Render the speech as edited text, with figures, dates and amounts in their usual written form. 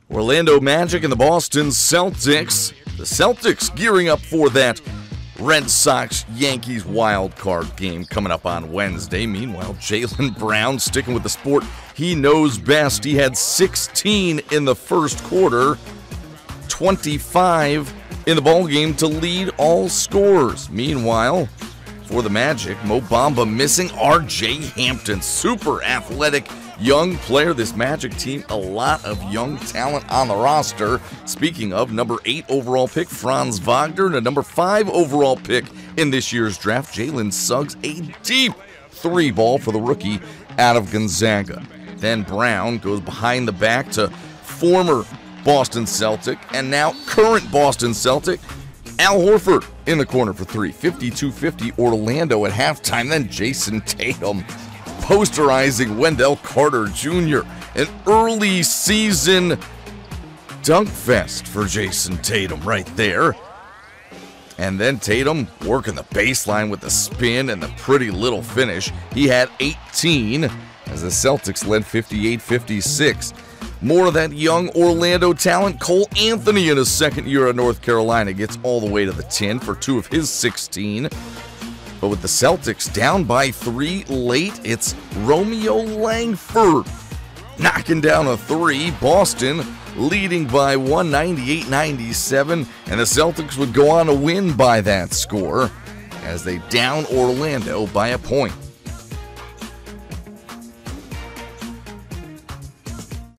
Orlando Magic and the Boston Celtics. The Celtics gearing up for that Red Sox-Yankees wild card game coming up on Wednesday. Meanwhile, Jaylen Brown sticking with the sport he knows best. He had 16 in the first quarter, 25 in the ballgame to lead all scorers. Meanwhile, for the Magic, Mo Bamba missing. R.J. Hampton, super athletic young player. This Magic team, a lot of young talent on the roster. Speaking of, number 8 overall pick, Franz Wagner, and a number 5 overall pick in this year's draft, Jalen Suggs, a deep 3-ball for the rookie out of Gonzaga. Then Brown goes behind the back to former Boston Celtic and now current Boston Celtic, Al Horford in the corner for 3. 52-50 Orlando at halftime. Then Jayson Tatum posterizing Wendell Carter Jr. An early season dunk fest for Jayson Tatum right there. And then Tatum working the baseline with the spin and the pretty little finish. He had 18 as the Celtics led 58-56. More of that young Orlando talent. Cole Anthony in his second year at North Carolina gets all the way to the 10 for 2 of his 16. But with the Celtics down by 3 late, it's Romeo Langford knocking down a 3. Boston leading by 198-97, and the Celtics would go on to win by that score as they down Orlando by a point.